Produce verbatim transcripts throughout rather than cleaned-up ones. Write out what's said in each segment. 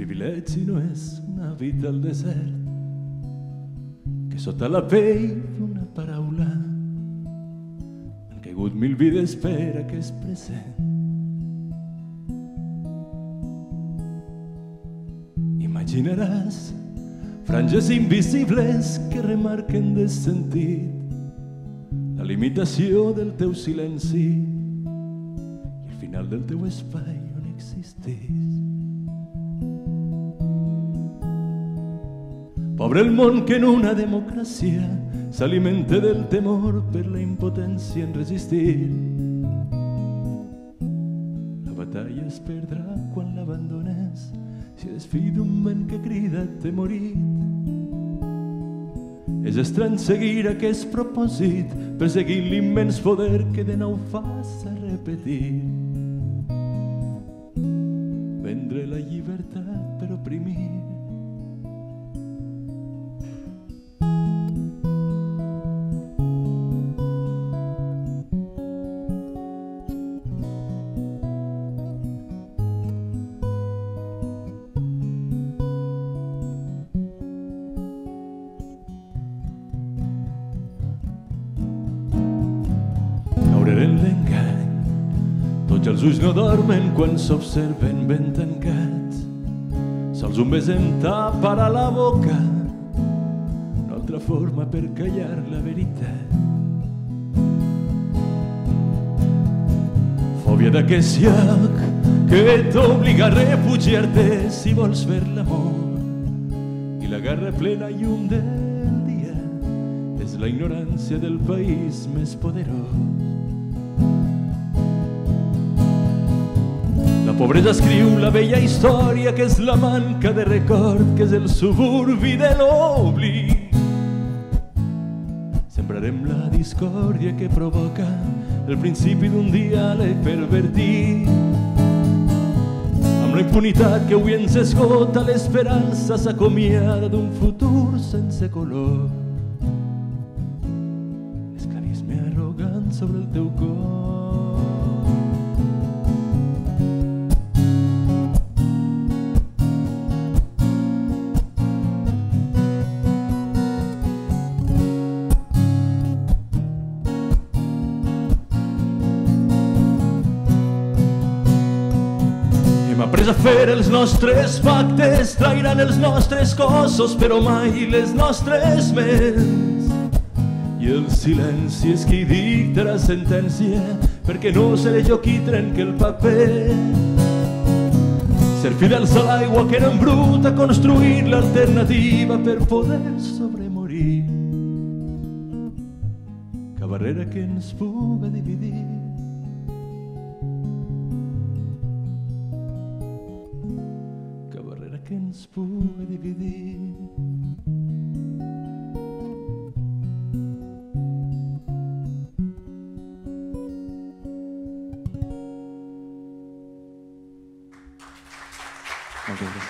privilegi no és una vida al desert, que sota la pell d'una paraula han caigut mil vides per aquest present. Imaginaràs franges invisibles que remarquen de sentit la limitació del teu silenci i el final del teu espai on existís. Pobre el món que en una democràcia s'alimenta del temor per la impotència en resistir. La batalla es perdrà quan l'abandones, si eres fill d'un ment que crida t'he morit. És estrany seguir aquest propòsit, perseguint l'immens poder que de nou fas a repetir. Vendre la llibertat per oprimir. Els ulls no dormen quan s'observen ben tancats, sols un bes em taparà la boca, una altra forma per callar la veritat. Fòbia d'aquest lloc que t'obliga a refugiar-te si vols fer l'amor, i la guerra plena llum del dia és la ignorància del país més poderós. La pobresa escriu la vella història que és la manca de record, que és el suburbi de l'oblit. Sembrarem la discòrdia que provoca el principi d'un diàleg pervertit. Amb la impunitat que avui ens esgota, l'esperança s'acomiada d'un futur sense color. Esclavisme arrogant sobre el teu cor. A fer els nostres pactes, trairan els nostres cossos, però mai les nostres ments. I el silenci és qui dictarà sentència, perquè no seré jo qui trenqui el paper. Ser fidels a l'aigua que no embruta, construir l'alternativa per poder sobremorir. Cap barrera que ens puga dividir. Que ens puga dividir. Moltes gràcies.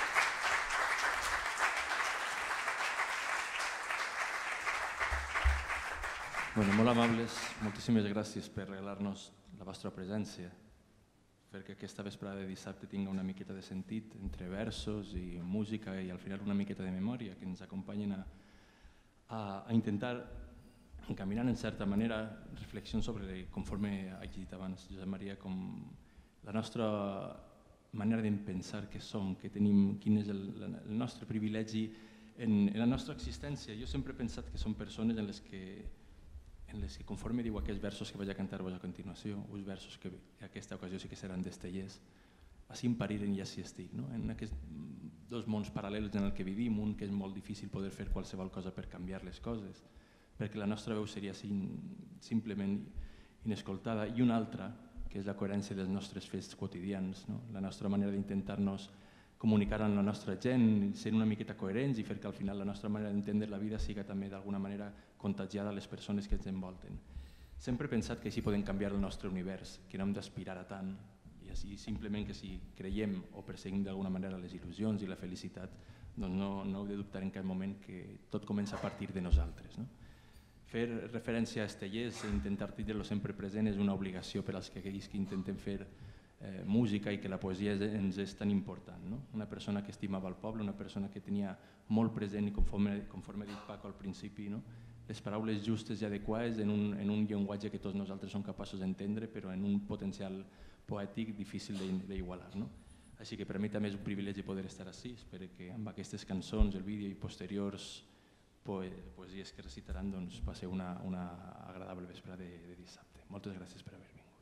Bueno, molt amables, moltíssimes gràcies per regalar-nos la vostra presència, perquè aquesta vesprada de dissabte tinga una miqueta de sentit entre versos i música i al final una miqueta de memòria que ens acompanyen a, a, a intentar encaminar en certa manera reflexions sobre, conforme ha dit abans Josep Maria, com la nostra manera de pensar que som, que tenim, quin és el, el nostre privilegi en, en la nostra existència. Jo sempre he pensat que som persones en les que en les que, conforme diu aquests versos que vaig a cantar-vos a continuació, uns versos que en aquesta ocasió sí que seran d'Estellers, així em pariren i així estic, no? En aquests dos mons paral·lels en el que vivim, un que és molt difícil poder fer qualsevol cosa per canviar les coses, perquè la nostra veu seria simplement inescoltada, i un altre, que és la coherència dels nostres fets quotidians, no? La nostra manera d'intentar-nos comunicar amb la nostra gent, ser una miqueta coherents i fer que al final la nostra manera d'entendre la vida siga també d'alguna manera contagiada a les persones que ens envolten. Sempre he pensat que així podem canviar el nostre univers, que no hem d'aspirar a tant, i així simplement que si creiem o perseguim d'alguna manera les il·lusions i la felicitat, doncs no, no heu de dubtar en cap moment que tot comença a partir de nosaltres. No? Fer referència a Estellers i intentar tindre-lo sempre present és una obligació per als que aquells que intentem fer eh, música i que la poesia ens és tan important. No? Una persona que estimava el poble, una persona que tenia molt present i conforme, conforme ha dit Paco al principi, no? Les paraules justes i adequades en un, en un llenguatge que tots nosaltres som capaços d'entendre, però en un potencial poètic difícil d'igualar. No? Així que per a mi també és un privilegi poder estar així. Espero que amb aquestes cançons, el vídeo i posteriors poesies que recitaran doncs, passeu una, una agradable vesprada de, de dissabte. Moltes gràcies per haver vingut.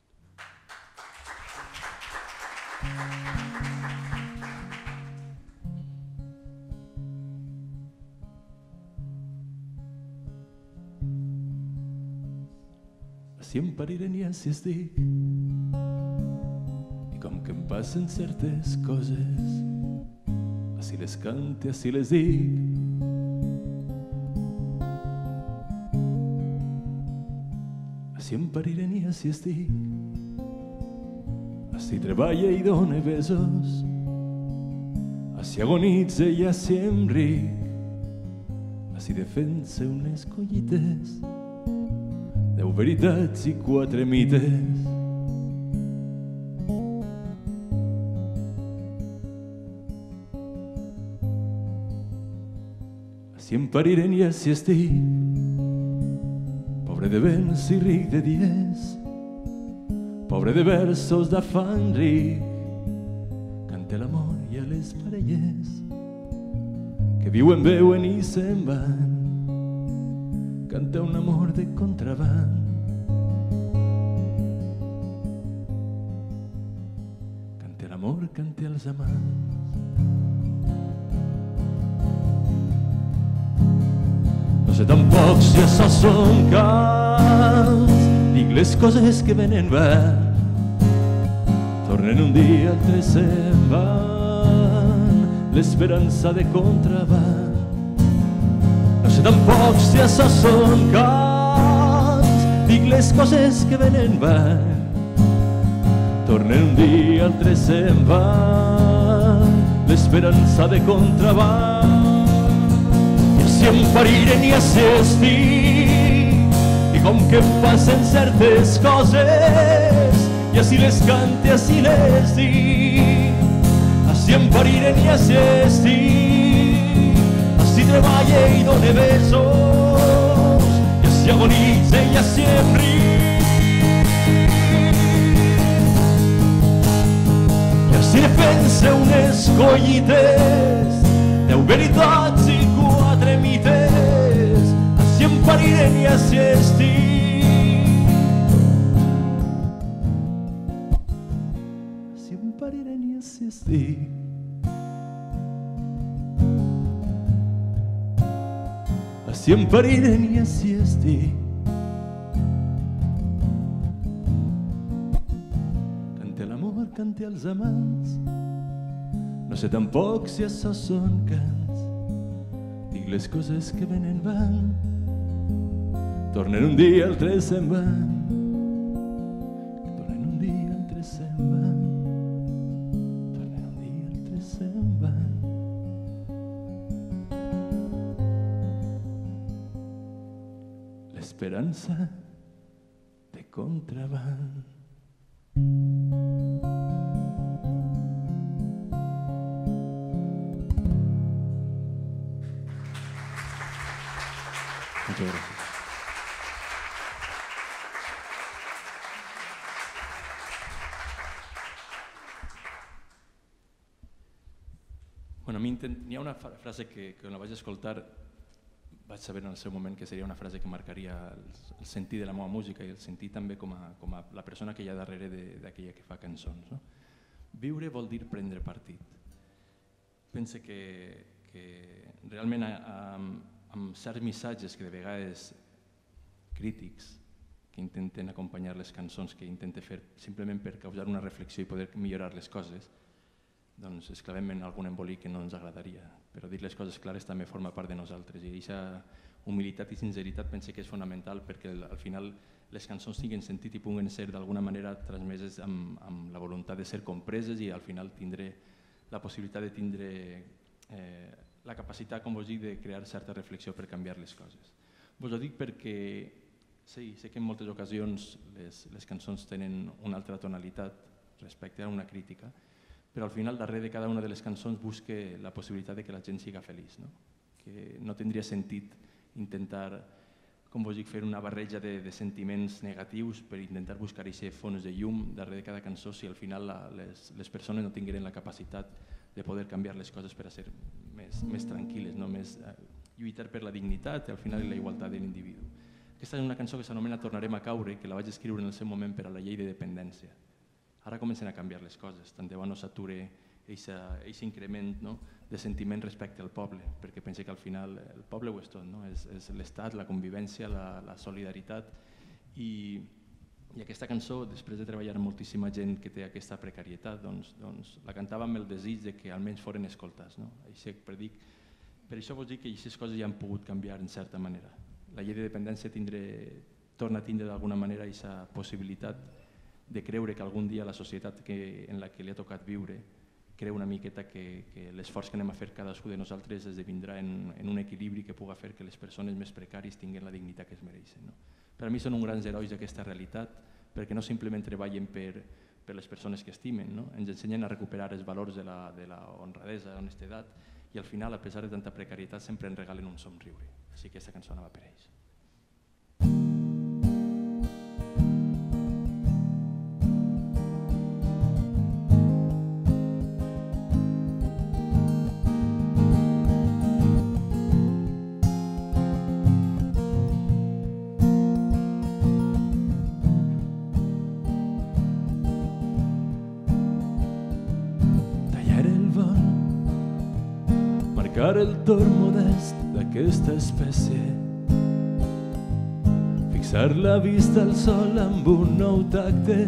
Si em pariré ni si estic i com que em passen certes coses, així les cante, així les dic. Si em pariré ni si estic, si treballa i dóna besos, si agonitza i si em ric, si defensa unes collites, deu veritats i quatre mites. Si em pariré ni si estic, pobre de vents i ric de dies, pobre de versos d'afany ric, cante l'amor i a les parelles que viuen, veuen i se'n van, canta un amor de contraband. Cante l'amor, cante els amants. No sé tampoc si això són cants, dic les coses que venen van, tornen un dia, altres se'n van, l'esperança de contraband. No sé tampoc si això són cants, dic les coses que venen van, tornen un dia, altres se'n van, l'esperança de contraband. Si em pariren i si estic, i com que em passen certes coses, i així les cante, així les dic. Si em pariren i si estic, així treballa i dóna besos, i així agonitza i així em ric, i així defensa unes collites, deu veritats i quatre mites. Si em pariré ni si estic, si em pariré ni si estic, si em pariré ni si estic. Cante l'amor, cante els amants, no sé tampoc si això són cants, dic les coses que venen van, tornen un dia, altres se'n van, tornen un dia, altres se'n van, tornen un dia, altres se'n van. L'esperança de contraband. Muchas gracias. Bueno, a mi n'hi ha una frase que, que quan la vaig escoltar vaig saber en el seu moment que seria una frase que marcaria el, el sentit de la meva música i el sentit també com a, com a la persona que hi ha darrere d'aquella que fa cançons. No? Viure vol dir prendre partit. Pense que, que realment amb, amb certs missatges que de vegades crítics que intenten acompanyar les cançons, que intenten fer simplement per causar una reflexió i poder millorar les coses, doncs es clavem en algun embolic que no ens agradaria, però dir les coses clares també forma part de nosaltres i aquesta humilitat i sinceritat pense que és fonamental perquè al final les cançons tinguin sentit i puguen ser d'alguna manera transmeses amb, amb la voluntat de ser compreses i al final tindre la possibilitat de tindre eh, la capacitat, com vos dic, de crear certa reflexió per canviar les coses. Vos ho dic perquè sí, sé que en moltes ocasions les, les cançons tenen una altra tonalitat respecte a una crítica, però al final darrere de cada una de les cançons busque la possibilitat de que la gent siga feliç, no? Que no tindria sentit intentar, com vos dic, fer una barreja de, de sentiments negatius per intentar buscar aquest fons de llum darrere de cada cançó si al final la, les, les persones no tingueren la capacitat de poder canviar les coses per a ser més, més tranquil·les, no? Més, eh, lluitar per la dignitat i al final la igualtat de l'individu. Aquesta és una cançó que s'anomena Tornarem a caure, que la vaig escriure en el seu moment per a la llei de dependència. Ara comencen a canviar les coses, tant de bo no s'ature aquest increment, no?, de sentiment respecte al poble, perquè pense que al final el poble ho és tot, no? És, és l'estat, la convivència, la, la solidaritat i, i aquesta cançó, després de treballar amb moltíssima gent que té aquesta precarietat, doncs, doncs la cantava amb el desig de que almenys foren escoltats, no? Així, per, dic, per això vos dic que aquestes coses ja han pogut canviar en certa manera. La llei de dependència tindré, torna a tindre d'alguna manera aquesta possibilitat de creure que algun dia la societat que, en la que li ha tocat viure creu una miqueta que, que l'esforç que anem a fer cadascú de nosaltres esdevindrà en, en un equilibri que puga fer que les persones més precàries tinguin la dignitat que es mereixen. No? Per a mi són uns grans herois d'aquesta realitat perquè no simplement treballen per, per les persones que estimen, no? Ens ensenyen a recuperar els valors de la, de la honradesa, de l'honestedat i al final, a pesar de tanta precarietat, sempre ens regalen un somriure. Així que aquesta cançó anava per ells. El torn modest d'aquesta espècie, fixar la vista al sol amb un nou tacte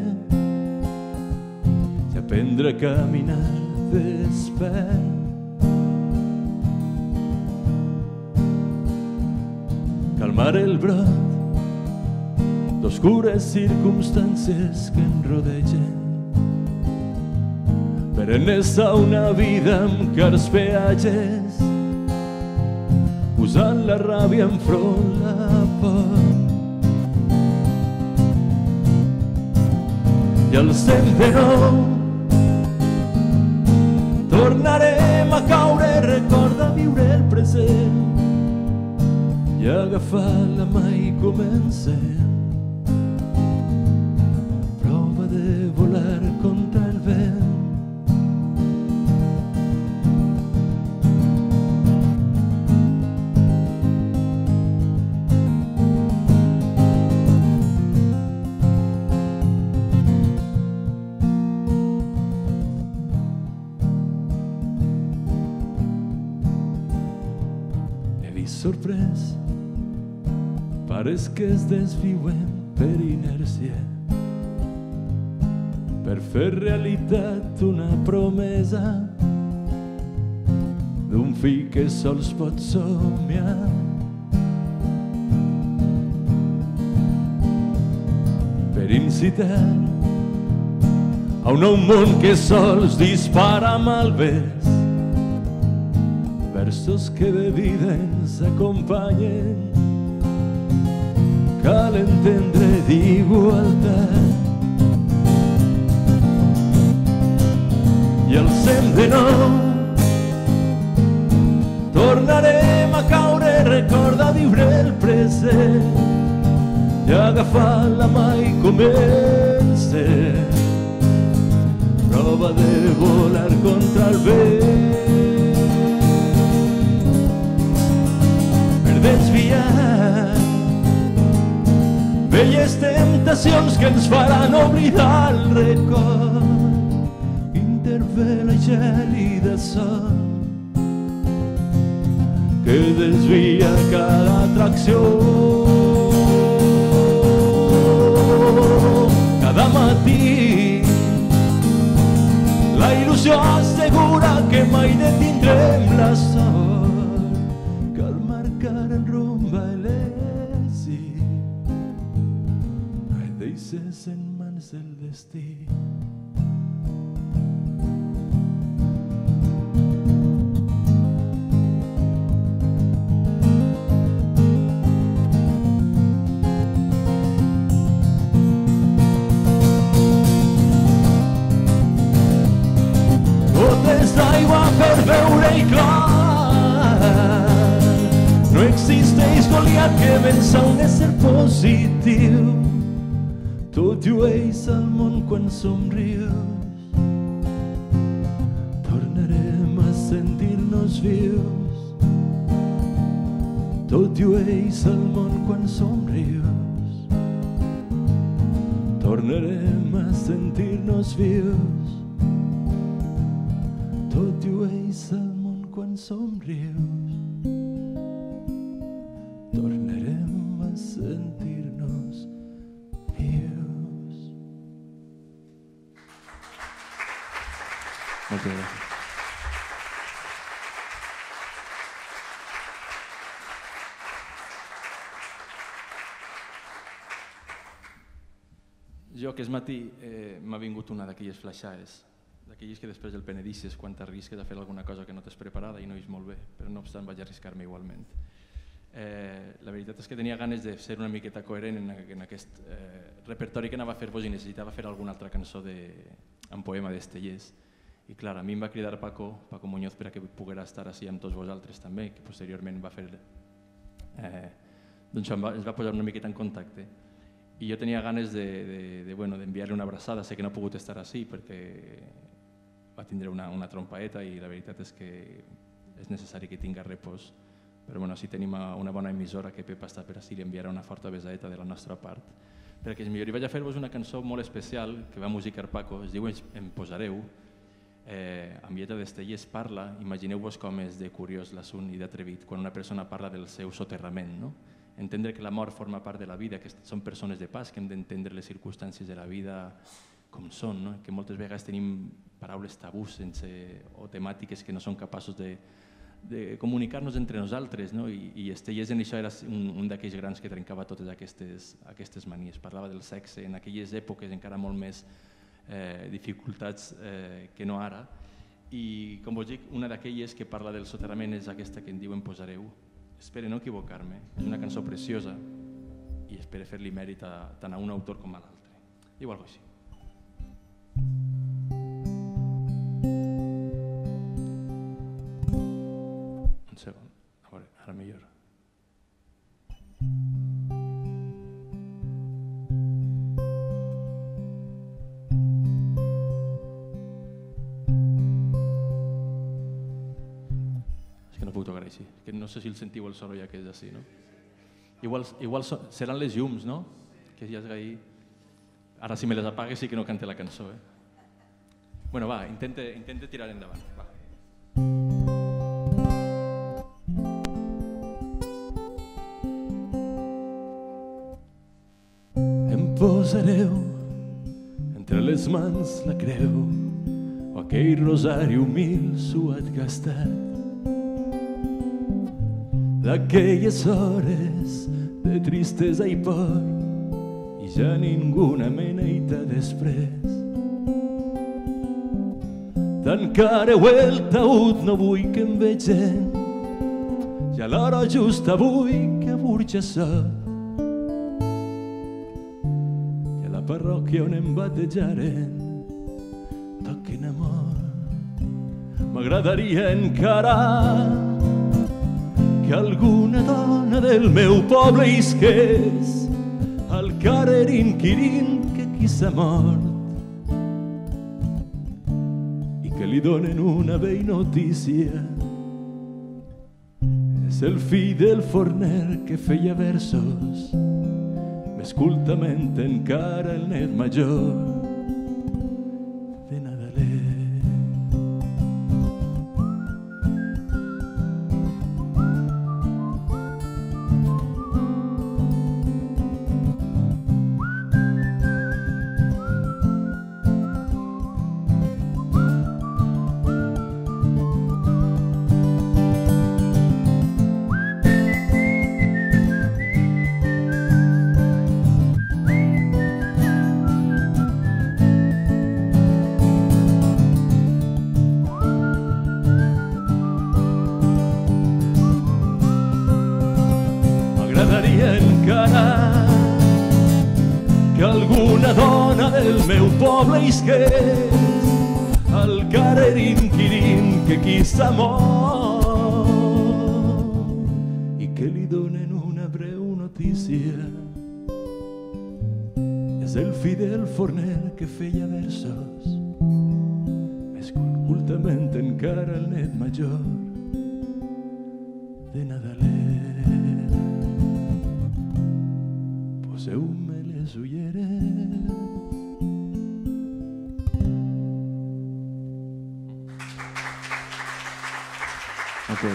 i aprendre a caminar despert, calmar el brot d'oscures circumstàncies que em rodegen per enllaçar una vida amb cars peatges, usant la ràbia enfront la por. I al cent de nou tornarem a caure, recorda viure el present i agafar la mà i comencem. Prova de volar contra el vent. Sorprès, pares que es desviuen per inèrcia per fer realitat una promesa d'un fill que sols pot somiar. Per incitar a un nou món que sols dispara malvers, versos que de vida ens acompanyen. Cal entendre d'igualtat i al cent de nou tornarem a caure, recorda viure el present i agafar la mà i comencem. Prova de volar contra el vent, desviar velles temptacions que ens faran oblidar el record. Intervé la gèlida son que desvia cada atracció. Cada matí la il·lusió assegura que mai detindrem la sort. El rumb a l'èxit mai deixes en mans del destí. que pensa un ésser positiu. Tot llueix al món quan somrius. Tornarem a sentir-nos vius. Tot llueix al món quan somrius. Tornarem a sentir-nos vius. Tot llueix al món quan somrius. Tornarem a sentir-nos vius. Moltes gràcies. Jo aquest matí eh, m'ha vingut una d'aquelles flaixades, d'aquelles que després del penedisses quan t'arrisques a fer alguna cosa que no t'has preparada i no és molt bé, però no obstant vaig arriscar-me igualment. Eh, la veritat és que tenia ganes de ser una miqueta coherent en, en aquest eh, repertori que anava a fer-vos i necessitava fer alguna altra cançó de, en poema d'Estellers. I clar, a mi em va cridar Paco, Paco Muñoz, per a que poguera estar així amb tots vosaltres també, que posteriorment va fer, eh, doncs em va, ens va posar una miqueta en contacte. I jo tenia ganes d'enviar-li de, de, bueno, una abraçada, sé que no ha pogut estar així perquè va tindre una, una trompaeta i la veritat és que és necessari que tinga repòs. Però bueno, si tenim una bona emissora que Pep està per així, li enviarà una forta besadeta de la nostra part. Perquè és millor, i vaig a fer-vos una cançó molt especial que va musicar Paco, es diu Em posareu, eh, amb lletra d'Estellers parla, imagineu-vos com és de curiós l'assunt i d'atrevit quan una persona parla del seu soterrament, no? Entendre que la mort forma part de la vida, que són persones de pas, que hem d'entendre les circumstàncies de la vida com són, no? Que moltes vegades tenim paraules tabús sense, o temàtiques que no són capaços de, de comunicar-nos entre nosaltres, no? I, i Estellers en això era un, un d'aquells grans que trencava totes aquestes, aquestes manies. Parlava del sexe en aquelles èpoques encara molt més eh, dificultats eh, que no ara. I com vos dic, una d'aquelles que parla del soterrament és aquesta que en diu Em posareu. Espero no equivocar-me, és una cançó preciosa i espero fer-li mèrit a, tant a un autor com a l'altre. Diu alguna cosa així. Un segon, a veure, ara millor. Així. Que no sé si el sentiu el soroll que és així, no? Igual, igual so, seran les llums, no? Que ja és ahí. Ara si me les apagues sí que no cante la cançó, eh? Bueno, va, intenta, intenta tirar endavant. Va. Em posareu entre les mans la creu o aquell rosari humil suat gastat d'aquelles hores de tristesa i por i ja ningú n'ameneita després. Tancareu el taüt, no vull que em vegem, ja l'hora just avui que burja sol i a la parròquia on em batejaren toquen amor. M'agradaria encarar que alguna dona del meu poble isqués al carrer inquirint que qui s'ha mort i que li donen una vell notícia. És el fill del forner que feia versos, més cultament encara el net major de Nadalet. Que alguna dona del meu poble isqués al carrer inquirint que qui s'ha mort i que li donen una breu justícia. És el fidel forner que feia versos, més ocultament encara el net major de Nadalet. Poseu-me les ulleres. Okay.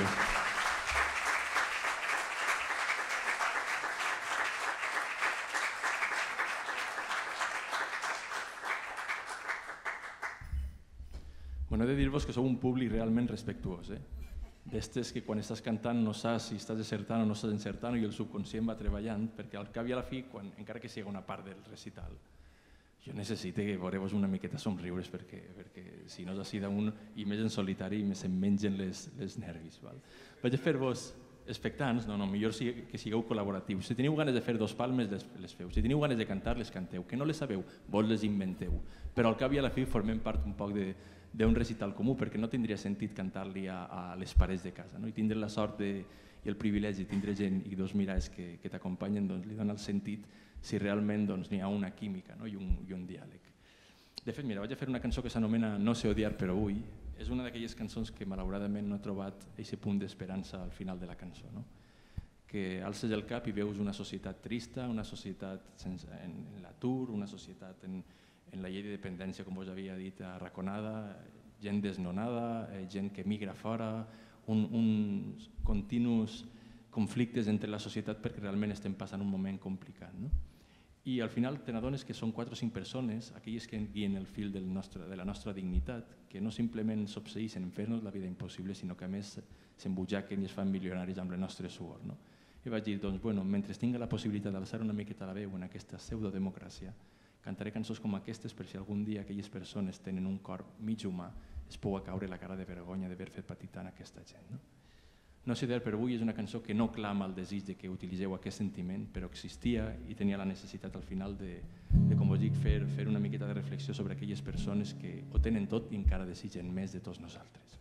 Bueno, he de dir-vos que sou un públic realment respectuós, eh? D'estes que quan estàs cantant no saps si estàs encertant o no estàs encertant i el subconscient va treballant, perquè al cap i a la fi, quan, encara que sigui una part del recital, jo necessito que veureu una miqueta somriures perquè, perquè si no és així d'un, i més en solitari, més em mengen les, les nervis. Val? Vaig a fer-vos expectants, no, no, millor si, que sigueu col·laboratius. Si teniu ganes de fer dos palmes, les, les feu. Si teniu ganes de cantar, les canteu. Que no les sabeu, vos les inventeu. Però al cap i a la fi formem part un poc de d'un recital comú, perquè no tindria sentit cantar-li a, a les parets de casa, no? I tindre la sort de, i el privilegi de tindre gent i dos mirades que, que t'acompanyen, doncs li dona el sentit si realment doncs, n'hi ha una química, no? I, un, i un diàleg. De fet, mira, vaig a fer una cançó que s'anomena No sé odiar però vull. És una d'aquelles cançons que malauradament no he trobat aquest punt d'esperança al final de la cançó, no? Que alces el cap i veus una societat trista, una societat sense, en, en l'atur, una societat en, en la llei de dependència, com us havia dit, arraconada, gent desnonada, gent que migra fora, un, uns continus conflictes entre la societat perquè realment estem passant un moment complicat. No? I al final te n'adones que són quatre o cinc persones, aquelles que guien el fil del nostre, de la nostra dignitat, que no simplement s'obseïssin en fer-nos la vida impossible, sinó que a més s'embutxaquen i es fan milionaris amb el nostre suor. No? I vaig dir, doncs, bueno, mentre tinga la possibilitat d'alçar una miqueta la veu en aquesta pseudodemocràcia, cantaré cançons com aquestes per si algun dia aquelles persones tenen un cor mig humà es pugui caure la cara de vergonya d'haver fet patir tant aquesta gent. No? No sé per avui és una cançó que no clama el desig de que utilitzeu aquest sentiment, però existia i tenia la necessitat al final de, de com us dic, fer, fer una miqueta de reflexió sobre aquelles persones que ho tenen tot i encara desitgen més de tots nosaltres.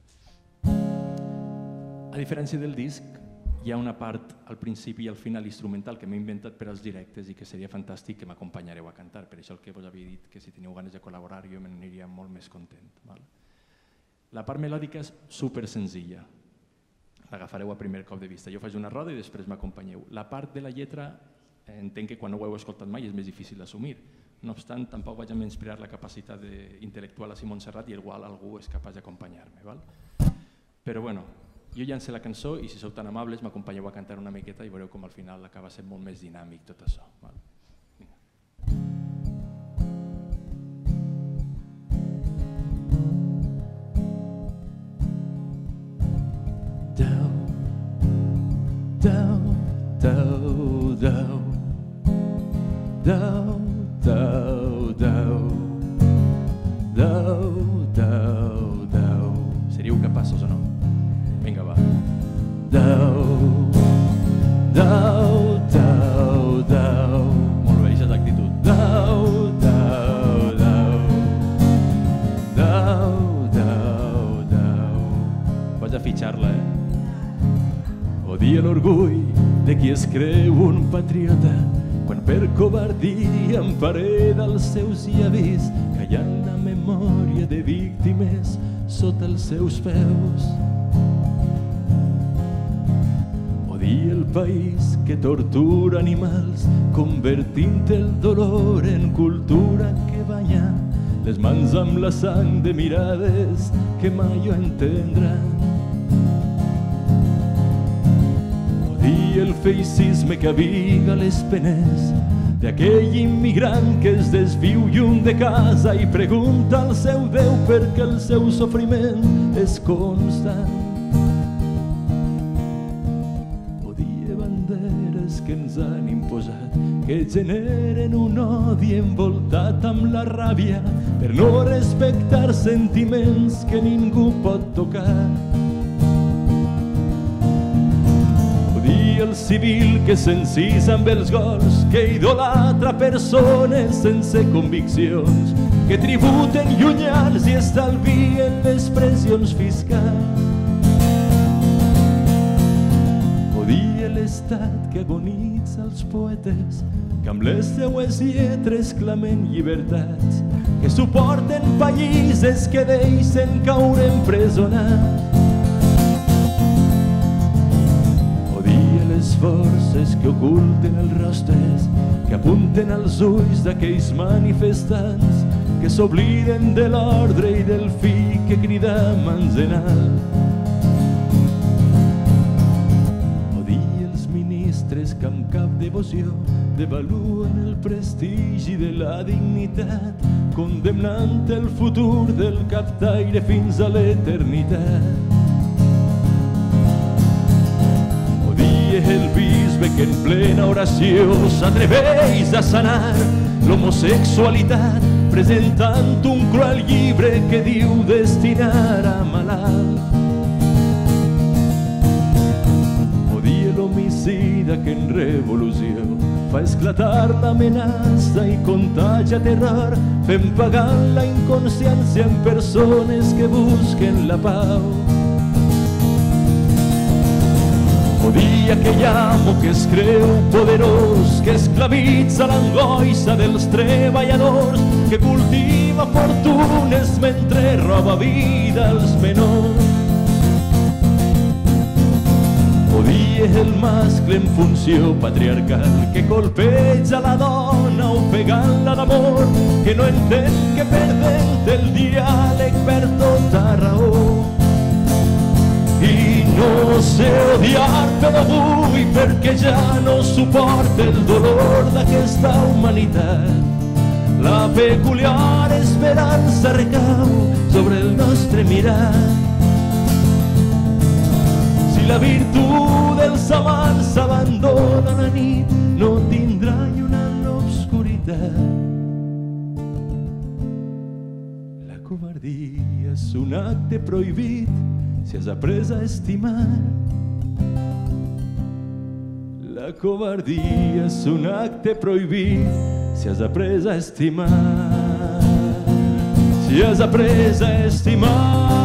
A diferència del disc, hi ha una part al principi i al final instrumental que m'he inventat per als directes i que seria fantàstic que m'acompanyareu a cantar. Per això el que vos havia dit, que si teniu ganes de col·laborar jo m'aniria molt més content. Val? La part melòdica és super senzilla. L'agafareu a primer cop de vista. Jo faig una roda i després m'acompanyeu. La part de la lletra entenc que quan no ho heu escoltat mai és més difícil d'assumir. No obstant, tampoc vaig a menysprear la capacitat intel·lectual a Simon Serrat i igual algú és capaç d'acompanyar-me. Però bueno, jo llance la cançó i si sou tan amables m'acompanyeu a cantar una miqueta i veureu com al final acaba sent molt més dinàmic tot això. Val? Dau, dau, dau, dau, dau, dau, dau, dau, dau. Seríeu capaços o no? Vinga, va. Dau, dau, dau, dau. Molt bé, aquesta és l'actitud. Dau, dau, dau. Dau, dau, dau. Vaig a fitxar-la, eh? Odia l'orgull de qui es creu un patriota quan per covardia empareda els seus llavis callant la memòria de víctimes sota els seus peus. Odia el país que tortura animals convertint el dolor en cultura que banya les mans amb la sang de mirades que mai ho entendran. Odia el feixisme que aviga les penes d'aquell immigrant que es desviu lluny de casa i pregunta al seu Déu perquè el seu sofriment és constant. Odia banderes que ens han imposat, que generen un odi envoltat amb la ràbia per no respectar sentiments que ningú pot tocar. El civil que s'encisa amb els gols, que idolatra persones sense conviccions, que tributen llunyans i estalvien les pressions fiscals. Odia les tempestat que agonitza els poetes, que amb les seues lletres clamen llibertats, que suporten països que deixen caure empresonats. Odia les forces que oculten els rostres, que apunten als ulls d'aquells manifestants, que s'obliden de l'ordre i del fi que crida mans en alt. Odia els ministres que amb cap devoció devaluen el prestigi de la dignitat, condemnant el futur del captaire fins a l'eternitat. Odia el bisbe que en plena oració s'atreveix a sanar l'homosexualitat, presentant un cruel llibre que diu destinar a malalt. Odia l'homicida que en revolució fa esclatar l'amenaça i contagia terror, fent pagar la inconsciència en persones que busquen la pau. Odia aquell amo que es creu poderós, que esclavitza l'angoixa dels treballadors, que cultiva fortunes mentre roba vida als menors. Odia el mascle en funció patriarcal, que colpeja la dona ofegant-la d'amor, que no entén que perdent el diàleg per tota raó. I no sé odiar però vull perquè ja no suporta el dolor d'aquesta humanitat. La peculiar esperança recau sobre el nostre mirat. Si la virtut dels amants s'abandona a la nit, no tindrà lluna en l'obscuritat. La covardia és un acte prohibit si has après a estimar. La covardia és un acte prohibit si has après a estimar. Si has après a estimar.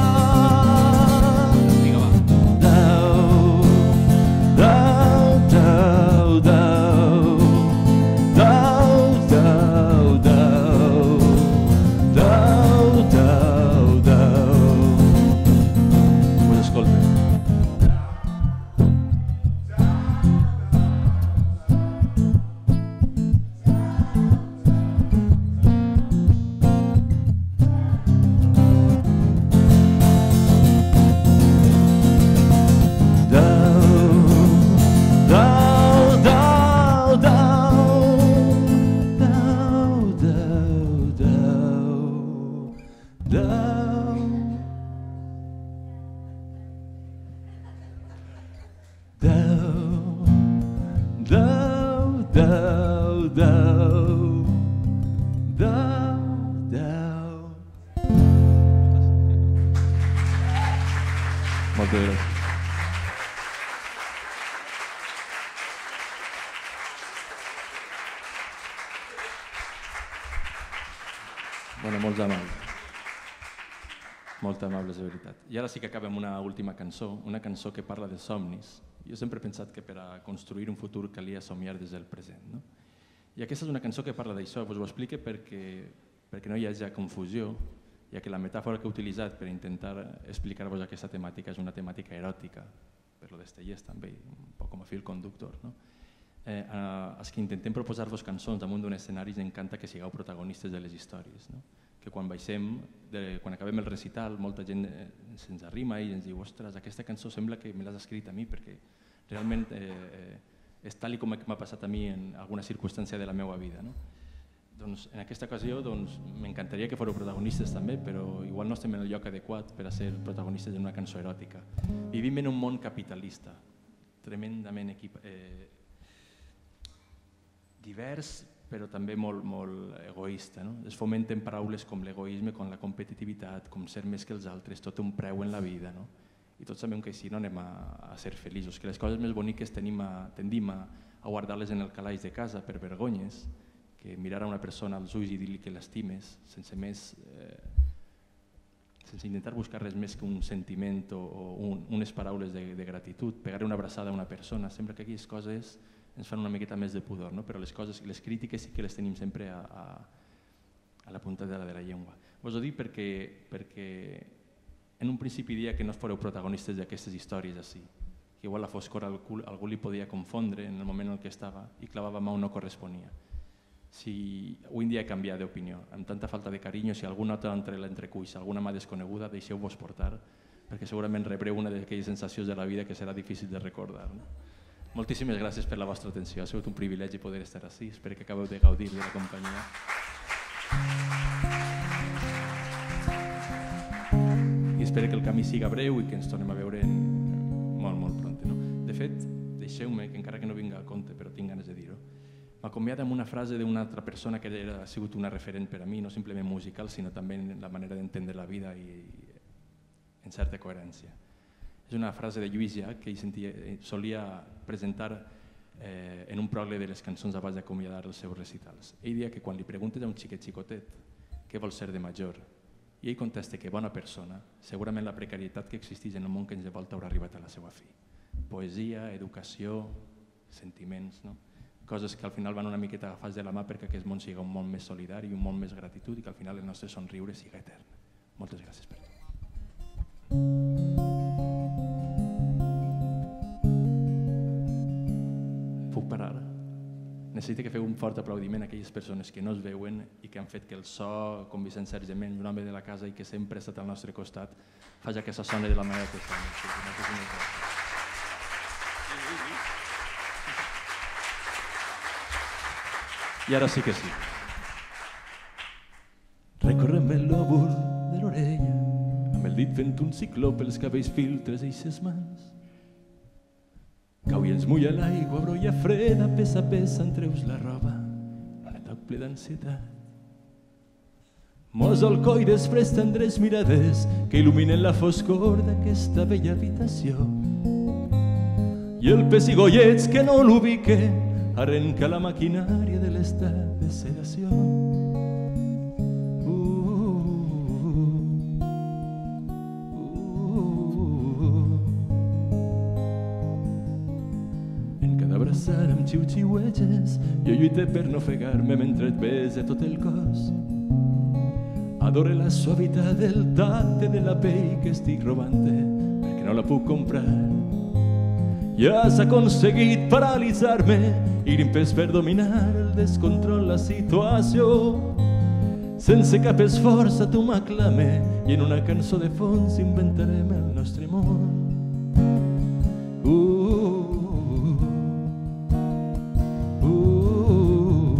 Moltes gràcies. Bueno, molts amables. Molt amables, de veritat. I ara sí que acabem una última cançó, una cançó que parla de somnis. Jo sempre he pensat que per a construir un futur calia somiar des del present. No? I aquesta és una cançó que parla d'això. Us ho explico perquè, perquè no hi hagi confusió, ja que la metàfora que he utilitzat per intentar explicar-vos aquesta temàtica és una temàtica eròtica, per lo d'Estellers també, un poc com a fil conductor. No? Eh, als que intentem proposar-vos cançons damunt d'un escenari ens encanta que sigueu protagonistes de les històries. No? Que quan baixem, de, quan acabem el recital, molta gent eh, se'ns arrima i ens diu ostres, aquesta cançó sembla que me l'has escrit a mi perquè realment eh, és tal com m'ha passat a mi en alguna circumstància de la meva vida. No? Doncs, en aquesta ocasió doncs, m'encantaria que fóreu protagonistes també, però igual no estem en el lloc adequat per a ser protagonistes d'una cançó eròtica. Vivim en un món capitalista, tremendament equip... eh, divers, però també molt, molt egoista. No? Es fomenten paraules com l'egoisme, com la competitivitat, com ser més que els altres, tot un preu en la vida. No? I tots sabem que així no anem a, a ser feliços, que les coses més boniques tenim a, tendim a, a guardar-les en el calaix de casa per vergonyes, que mirar a una persona als ulls i dir-li que l'estimes sense més eh, sense intentar buscar res més que un sentiment o, o un, unes paraules de, de gratitud, pegar una abraçada a una persona, sembla que aquelles coses ens fan una miqueta més de pudor, no? Però les coses, les crítiques sí que les tenim sempre a, a, a la punta de la, de la llengua. Vos ho dic perquè, perquè en un principi dia que no fareu protagonistes d'aquestes històries així, que igual la foscor algú, algú li podia confondre en el moment en què estava i clavava mà on no corresponia. Si avui en dia he canviat d'opinió, amb tanta falta de carinyo, si algú nota entre l'entrecuix, alguna mà desconeguda, deixeu-vos portar, perquè segurament rebreu una d'aquelles sensacions de la vida que serà difícil de recordar. No? Moltíssimes gràcies per la vostra atenció, ha sigut un privilegi poder estar així, espero que acabeu de gaudir de la companyia. I espero que el camí siga breu i que ens tornem a veure en molt, molt pront. No? De fet, deixeu-me, que encara que no vinga a compte, però tinc ganes de dir-ho, m'acomiada amb una frase d'una altra persona que ha sigut una referent per a mi, no simplement musical, sinó també en la manera d'entendre la vida i en certa coherència. És una frase de Lluís Llach que ell sentia, solia presentar eh, en un pròleg de les cançons abans d'acomiadar els seus recitals. Ell deia que quan li preguntes a un xiquet xicotet què vol ser de major, i ell contesta que bona persona, segurament la precarietat que existeix en el món que ens envolta haurà arribat a la seva fi. Poesia, educació, sentiments, no? Coses que al final van una miqueta agafats de la mà perquè aquest món sigui un món més solidari i un món més gratitud i que al final el nostre somriure sigui etern. Moltes gràcies per tot. Puc parar? Necessito que feu un fort aplaudiment a aquelles persones que no es veuen i que han fet que el so, com Vicent Sergement, un home de la casa i que sempre ha estat al nostre costat, faci que això soni de la manera que sona. Moltíssimes gràcies. I ara sí que sí. Recorrem el lòbul de l'orella, amb el dit fent un cicló pels cabells filtres i ses mans. Cau i ens mulla l'aigua, brolla freda, peça a peça entreus la roba, un atac ple d'ansietat. Mos el coll després tendres mirades que il·luminen la foscor d'aquesta vella habitació. I el pessigolleig que no l'ubique arrenca la maquinària de l'estat de sedació. Uh, uh, uh. En cada abraçada amb xiu-xiueges jo lluite per no ofegar-me mentre et besa tot el cos. Adore la suavitat del tacte de la pell que estic robant-te perquè no la puc comprar. Ja has aconseguit paralitzar-me i l'impes per dominar el descontrol, la situació. Sense cap esforç a tu m'aclame i en una cançó de fons inventarem el nostre món. Uh, uh, uh.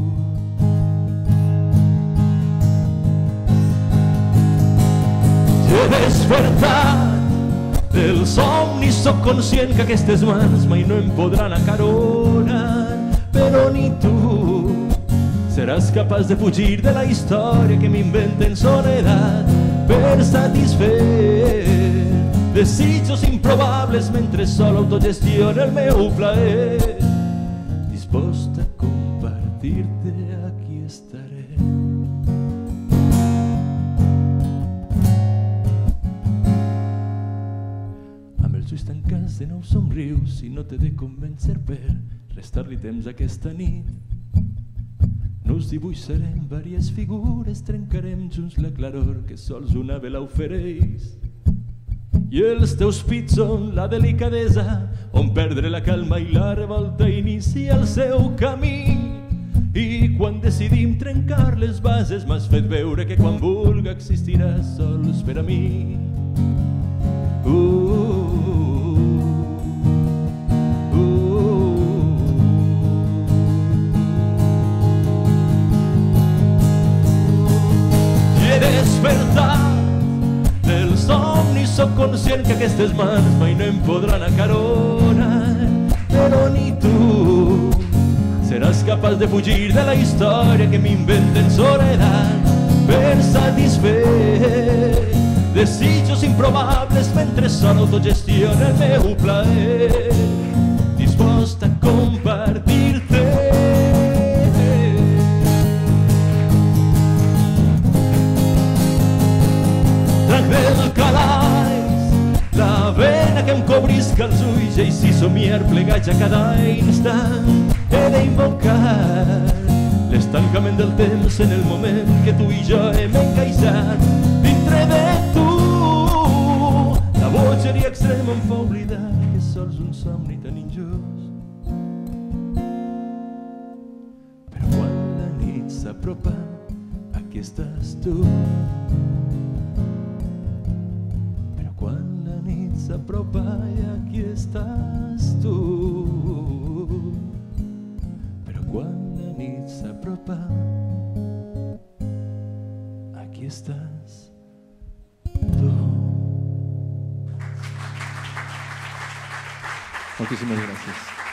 He despertat del somni, soc conscient que aquestes mans mai no em podran acaronar, però ni tu seràs capaç de fugir de la història que m'inventa en soledat per satisfer desitjos improbables mentre sol autogestiona el meu plaer. Dispost a compartir-te, aquí estaré. Ulls tancats de nou somrius i no t'he de convèncer per restar-li temps aquesta nit. Nos dibuixarem vàries figures, trencarem junts la claror que sols una vela ofereix. I els teus pits són la delicadesa on perdre la calma i la revolta inicia el seu camí. I quan decidim trencar les bases m'has fet veure que quan vulga existiràs sols per a mi. Uh, despertat del somni, soc conscient que aquestes mans mai no em podran acaronar, però ni tu seràs capaç de fugir de la història que m'inventa en soledat per satisfer desitjos improbables mentre sol autogestiona el meu plaer. Dispost a compartir-te tancar els ulls i així somiar plegats a cada instant. He d'invocar l'estancament del temps en el moment que tu i jo hem encaixat dintre de tu. La bogeria extrema em fa oblidar que sols un somni tan injust. Però quan la nit s'apropa, aquí estàs tu. Però quan la nit s'apropa i aquí estàs tu. Però quan la nit s'apropa, aquí estàs tu. Moltíssimes gràcies.